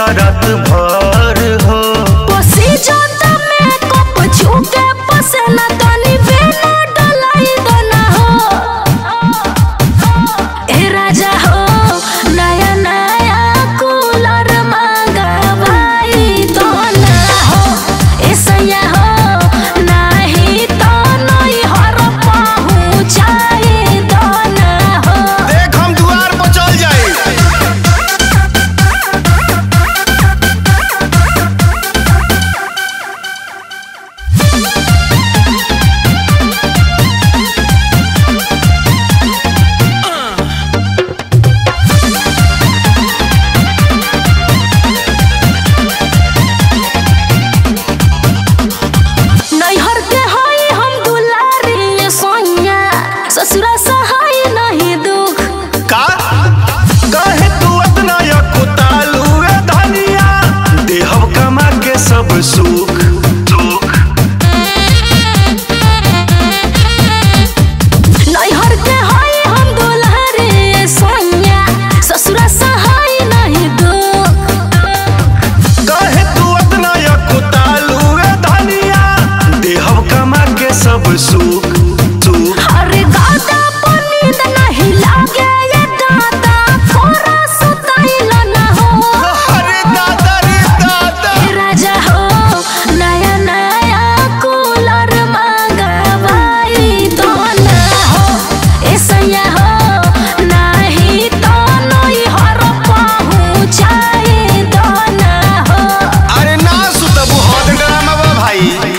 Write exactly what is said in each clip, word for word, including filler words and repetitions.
रात भर हो। पसी जाता में कप झुके पसेना तनी बिना डलाई दना हो। ए राजा हो नया नया कूलर मांगा भाई तो ना हो। ए सैया हो नहीं तो नहीं हर पहुँचाए दो ना हो। देख हम द्वार पर चल जाए। नैहर के हई हम दुलारी सोनिया ससुरा सहाय नहीं दुख। का कहे तू इतना यकुतालू ए धनिया देहब कमा के सब सुख सुख। नैहर के हई हम दुलारी सोनिया ससुरा सहाय नहीं दुख। कहे तू इतना यकुतालू ए धनिया देहब कमा के सब सुख सुख। अरे गाता पनीद नहीं लागे ये दादा फोरा सुताइल ना हो। अरे दादा रे दादा। ए राजा हो नया नया कूलर मांगा भाई तो ना हो। ए सैया हो नहीं तो नहीं हर पहुँचाए दो ना हो। अरे ना सुतबू हद ड्रामा बा भाई।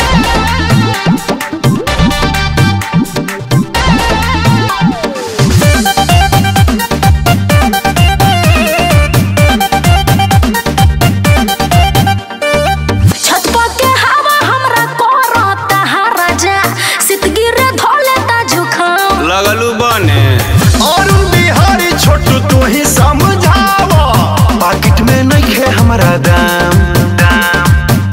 छत पर के हवा हमरा करता हराजा सितगिर धोलेता जुखाम। लगलू बने अरुण बिहारी छोटू तू ही समझावा पाकिट में नहीं खे हमारा दाम दाम।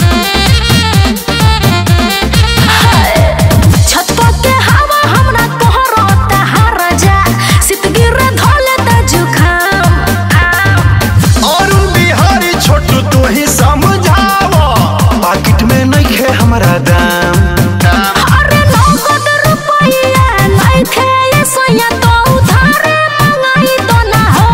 छत पर के हवा हमरा कहरता हराजा सितगिर धोलेता जुखाम। अरुण बिहारी छोटू तू ही समझावा पाकिट में नहीं खे हमारा दाम दाम। अरे नगद रुपया नहीं थे ये सोया तो उधारे मंगाई तो ना हो।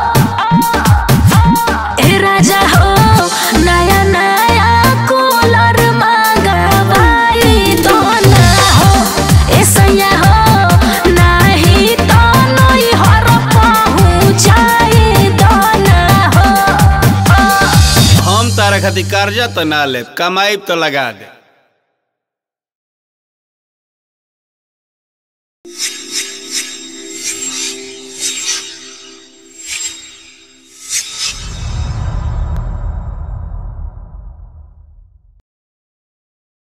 ए राजा हो नया नया कूलर मांगा भाई तो ना हो। ए सैया हो नहीं तो नहीं हर पहुँचाए दो ना हो। हम तारा खातिर कर्जा तो ना ले कमाई तो लगा दे।